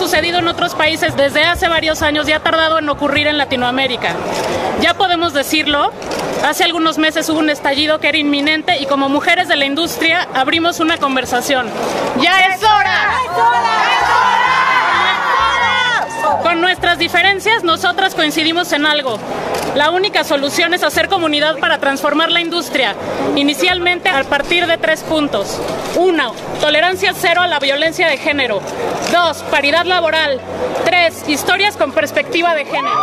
sucedido en otros países desde hace varios años y ha tardado en ocurrir en Latinoamérica. Ya podemos decirlo, hace algunos meses hubo un estallido que era inminente y como mujeres de la industria abrimos una conversación. ¡Ya es hora! ¡Es hora! Con nuestras diferencias, nosotras coincidimos en algo. La única solución es hacer comunidad para transformar la industria, inicialmente a partir de 3 puntos. 1. Tolerancia cero a la violencia de género. 2. Paridad laboral. 3. Historias con perspectiva de género.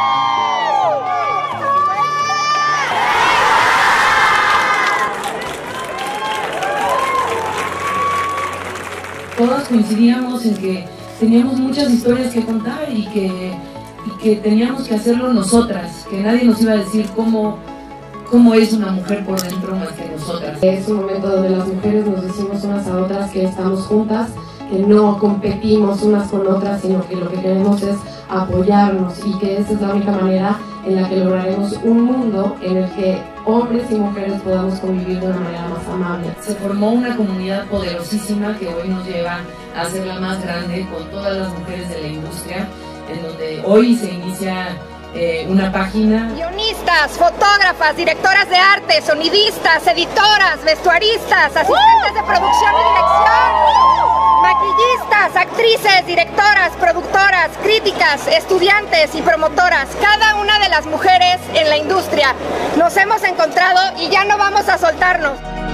Todas coincidíamos en que teníamos muchas historias que contar y que teníamos que hacerlo nosotras, que nadie nos iba a decir cómo es una mujer por dentro más que nosotras. Es un momento donde las mujeres nos decimos unas a otras que estamos juntas, que no competimos unas con otras, sino que lo que queremos es apoyarnos y que esa es la única manera en la que lograremos un mundo en el que hombres y mujeres podamos convivir de una manera más amable. Se formó una comunidad poderosísima que hoy nos lleva a ser la más grande con todas las mujeres de la industria, en donde hoy se inicia una página. Guionistas, fotógrafas, directoras de arte, sonidistas, editoras, vestuaristas, asistentes de producción y dirección, maquillistas, actrices, directoras, productoras, críticas, estudiantes y promotoras. Cada una de las mujeres en la industria nos hemos encontrado y ya no vamos a soltarnos.